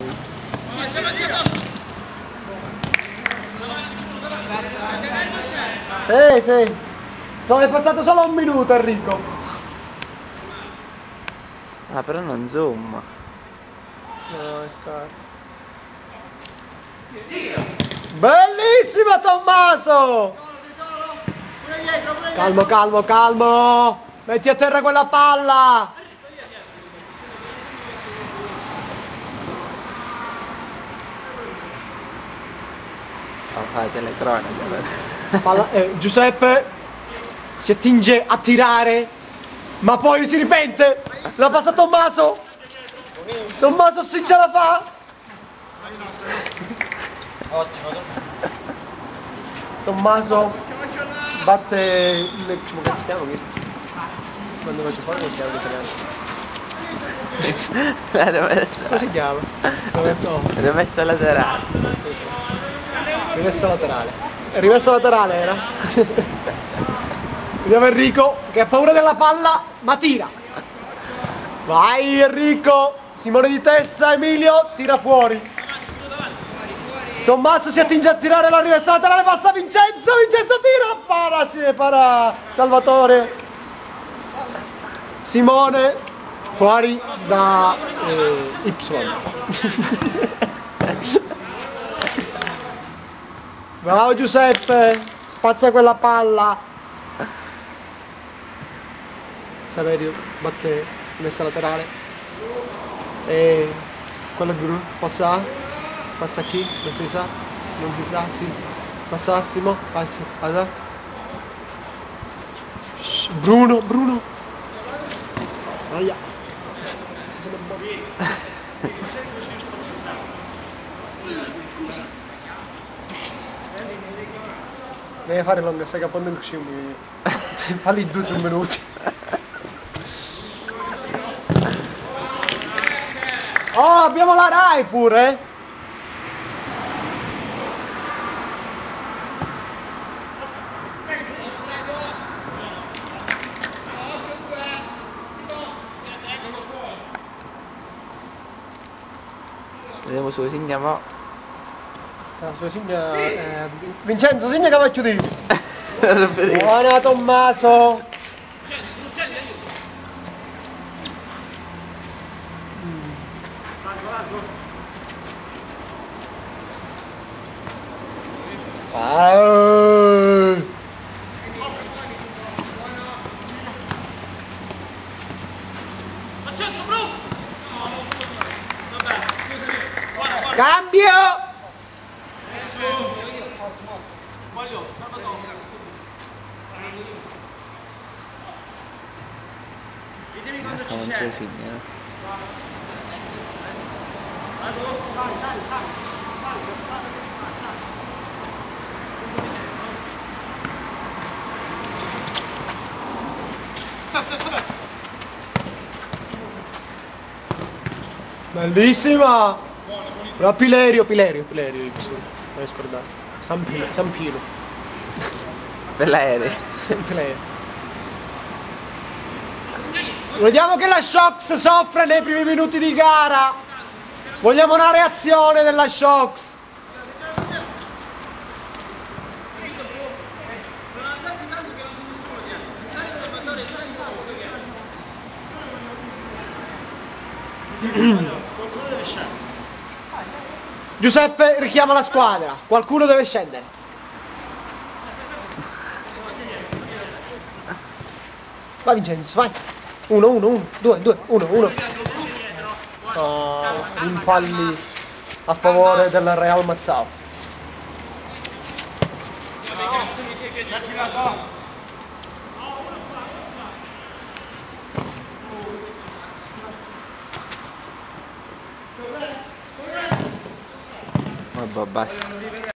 Sì, sì. No, è passato solo un minuto, Enrico. Ah, però non zoom. No, è scarso. Bellissima, Tommaso! Calmo, calmo, calmo! Metti a terra quella palla! Fa telecronaca. Giuseppe si attinge a tirare, ma poi si ripente. La passa Tommaso. Tommaso si ce la fa. Tommaso batte come cazzo si chiama questo? Quando faccio fuori come si chiama l'italiano? Come si chiama? No. Rimessa laterale. Rimessa laterale. Rimessa laterale era. Vediamo Enrico che ha paura della palla, ma tira. Vai Enrico. Simone di testa, Emilio tira fuori. Tommaso si attinge a tirare la rimessa laterale, passa Vincenzo, Vincenzo tira, para, sì, para Salvatore. Simone fuori da Y. Bravo Giuseppe, spazza quella palla. Saverio batte messa laterale. E quello è Bruno, passa a chi? Non si sa, non si sa, sì. Passa Assimo, passa. Bruno, Bruno. Aia. Devi fare lunga, stai capendo il cibo. Falli 2-3 minuti. Oh, abbiamo la Rai pure! Vediamo su segna mo. Vincenzo, segna che faccio di. Buona Tommaso! Cambio! Non c'è segna. Bellissima! Però Pilerio, Y. Non scordate. San Pilo. Per l'aereo. Sempre Vediamo che la Shox soffre nei primi minuti di gara. Vogliamo una reazione della Shox. Giuseppe richiama la squadra. Qualcuno deve scendere. Vai Vincenzo, vai. 1, 2, 1. Impalli a favore del Real Mazzao. Vabbè, basta.